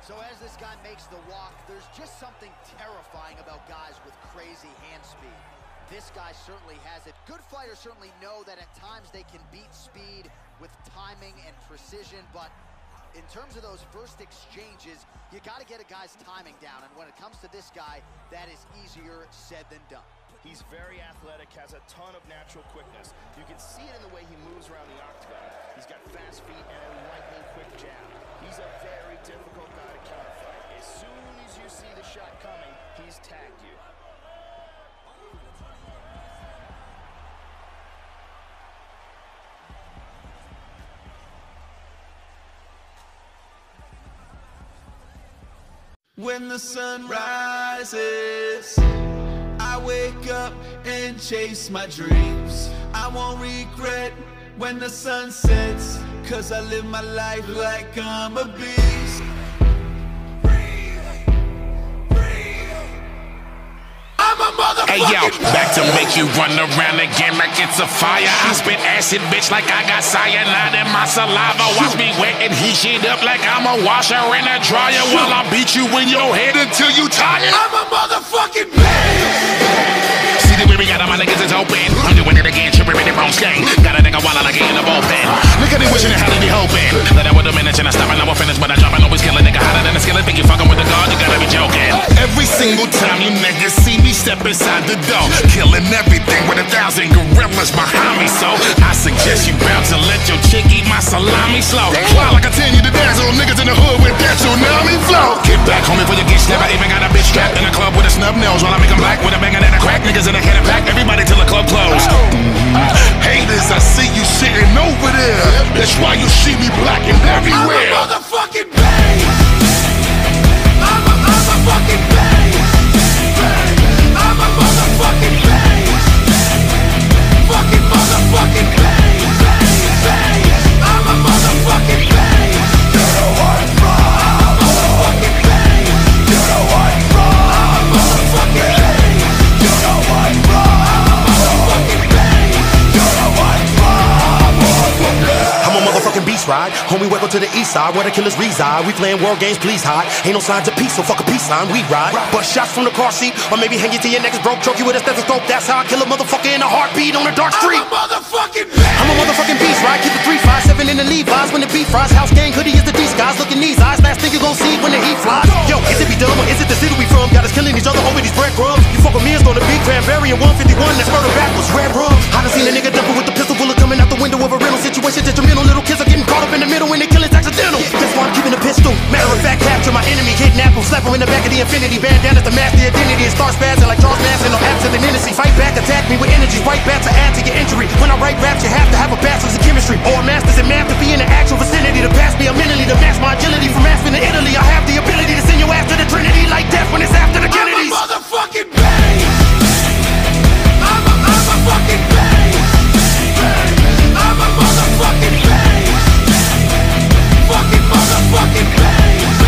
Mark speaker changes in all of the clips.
Speaker 1: So as this guy makes the walk, there's just something terrifying about guys with crazy hand speed. This guy certainly has it. Good fighters certainly know that at times they can beat speed with timing and precision, but in terms of those first exchanges, you got to get a guy's timing down, and when it comes to this guy, that is easier said than done.
Speaker 2: He's very athletic, has a ton of natural quickness. You can see it in the way he moves around the octagon. He's got fast feet and a lightning quick jab. He's a very difficult guy to counterfight. As soon as you see the shot coming, he's tagged you.
Speaker 3: When the sun rises, I wake up and chase my dreams. I won't regret when the sun sets, 'cause I live my life like I'm a beast.
Speaker 4: Hey yo, back to make you run around again like it's a fire. I spit acid, bitch, like I got cyanide in my saliva. Watch me wet and heat shit up like I'm a washer in a dryer, while I beat you in your head until you tired.
Speaker 3: I'm a motherfucking beast.
Speaker 4: See the way we got my niggas is open. I'm doing it again, tripping in the wrong stain. Got a nigga while I like it in the bullpen. Look at me wishing and how they be hoping that I would've managed and I stop and I will finish, but I drop and always kill a nigga hotter than a skillet. Think you fucking with the guard, you gotta be joking. Every single time you niggas see me step inside the door, killing everything with 1,000 gorillas behind me. So I suggest you bounce and let your chick eat my salami slow. While I continue to dance, little niggas in the hood with that tsunami flow. Get back, homie, before you get slapped. I even got a bitch strapped in a club with a snub nose, while I make 'em black with a banger and a crack. Niggas in a head and pack, everybody till the club close. Haters, I see you sitting over there. That's why you see me blacking everywhere.
Speaker 3: I'm a motherfucking beast. I'm a fucking beast. I'm a motherfucking beast. Fucking motherfucking beast. I'm a motherfucking beast. You know what's wrong. Motherfucking beast. You know what's wrong. Motherfucking beast. You know what's wrong. Motherfucking beast. You know what's wrong.
Speaker 5: I'm a motherfucking beast ride. Homie, welcome to the east side where the killers reside. We playing world games, please hide. Ain't no signs of peace, so fuck a peace sign. We ride. Bust shots from the car seat, or maybe hang you to your next broke, choke you with a stethoscope. That's how I kill a motherfucker in a heartbeat on a dark street.
Speaker 3: I'm a motherfucking beast.
Speaker 5: I'm a motherfucking beast ride. Keep it 357 in the Levi's when the beat fries. House gang hoodie is the D skies. Look in these eyes, last thing you gon' see when the heat flies. Yo, is it be dumb or is it the city we from? Got us killing each other over these breadcrumbs. You fuck with me, it's gonna be cranberry and 151. That's murder backwards, red rum. I done seen a nigga double with the pistol bullet coming out the window of a rental situation. Detrimental, little kids are getting caught up in the middle when they kill it's accidental. That's why I'm keeping a pistol. Matter of fact, capture my enemy, kidnap him, slap him in the back of the infinity. Bandana to mask the identity and start spazzing like Charles Manson. No absolute innocence. Fight back, attack me with energy. Right back to add to your injury. When I write raps, you have to have a bachelor's in chemistry or a master's in math to be in the actual vicinity. To pass me a mentally, to match my agility from Aspen to Italy. I have the ability to send your ass to the Trinity like death when it's after the Kennedys.
Speaker 3: I'm a motherfucking beast. I'm a fucking beast. I'm a motherfucking beast. Fucking motherfucking beast.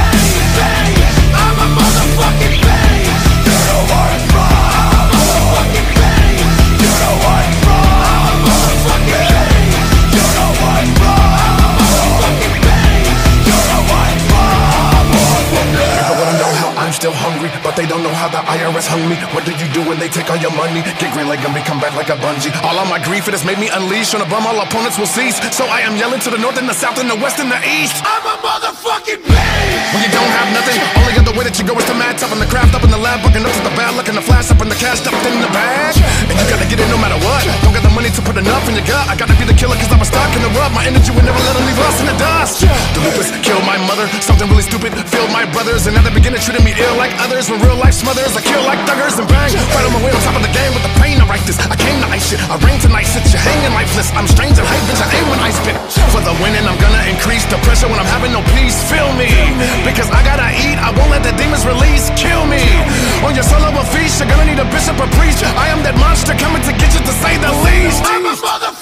Speaker 3: I'm a motherfucking beast. You know what's wrong. Motherfucking beast. You know what's wrong. Motherfucking beast. You know what's wrong. Motherfucking beast. You know what's wrong.
Speaker 6: People wanna know how I'm still hungry, but they don't know how the IRS hung me. What do you do when they take all your money? Get green like Gumby, come back like a bungee. All of my grief, it has made me unleashed. On a bum, all opponents will cease. So I am yelling to the north and the south and the west and the east.
Speaker 3: I'm a motherfucking beast.
Speaker 6: When you don't have nothing, only other way that you go is to match up in the craft, up in the lab, bucking up to the bad luck and the flash up in the cash stuffed in the bag. And you gotta get it no matter what. Don't got the money to put enough in your gut. I gotta be the killer cause I'm a stock in the rub. My energy will never let them leave us in the dust. The lupus killed my mother, something really stupid filled my brothers. And now they begin to treat me ill like others. When real life smothers, I kill like thuggers and bang. Right on my way on top of the game with the pain. I write this, I came to ice shit. I rain tonight, sit you hanging lifeless. I'm strange and hate, bitch, I aim when I spit. For the winning, I'm gonna increase the pressure when I'm having no peace. Feel me, because I gotta eat, I won't let the demons release. Kill me, on your solo feast, you're gonna need a bishop or priest. I am that monster coming to get you to say the least.
Speaker 3: I'm a motherfucker.